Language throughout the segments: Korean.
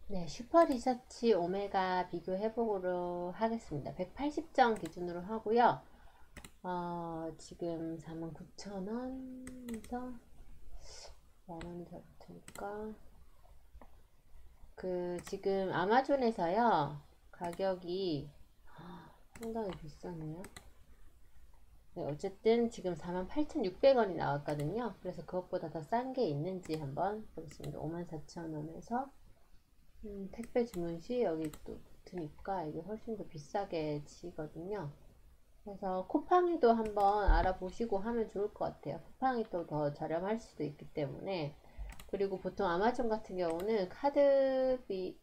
네, 슈퍼 리서치 오메가 비교해 보도록 하겠습니다. 180점 기준으로 하고요. 지금 49,000원에서 만원이 더 붙으니까 지금 아마존에서요 가격이 상당히 비싸네요. 네, 어쨌든 지금 48,600원이 나왔거든요. 그래서 그것보다 더 싼 게 있는지 한번 보겠습니다. 54,000원에서 택배 주문 시 여기 또 붙으니까 이게 훨씬 더 비싸게 치거든요. 그래서 쿠팡이도 한번 알아보시고 하면 좋을 것 같아요. 쿠팡이 또 더 저렴할 수도 있기 때문에. 그리고 보통 아마존 같은 경우는 카드비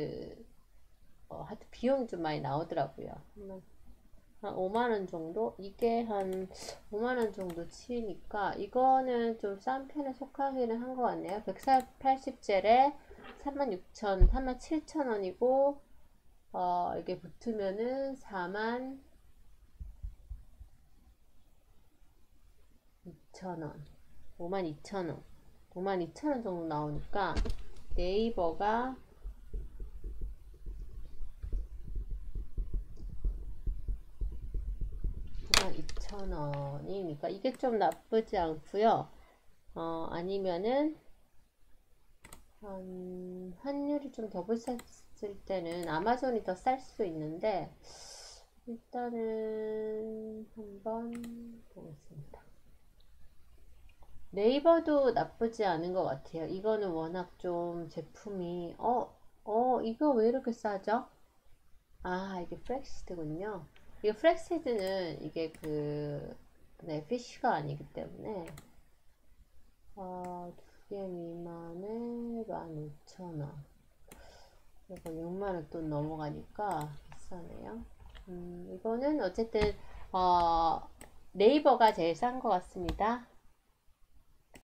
하여튼 비용이 좀 많이 나오더라고요. 한 5만원 정도? 이게 한 5만원 정도 치니까 이거는 좀 싼 편에 속하기는 한 것 같네요. 180젤에 36,000, 37,000원이고 이게 붙으면은 4만 2천원, 5만 2천원, 5만 2천원 정도 나오니까 네이버가 5만 2천원이니까 이게 좀 나쁘지 않고요. 아니면은 환율이 좀 더 비쌌을 때는 아마존이 더 쌀 수 있는데 일단은 한번 보겠습니다. 네이버도 나쁘지 않은 것 같아요. 이거는 워낙 좀 제품이 이거 왜 이렇게 싸죠? 이게 프렉시드군요. 이게 프렉시드는 이게 네, 피쉬가 아니기 때문에 2개 미만에 15,000원. 그리고 6만원 돈 넘어가니까 비싸네요. 이거는 어쨌든 네이버가 제일 싼 것 같습니다.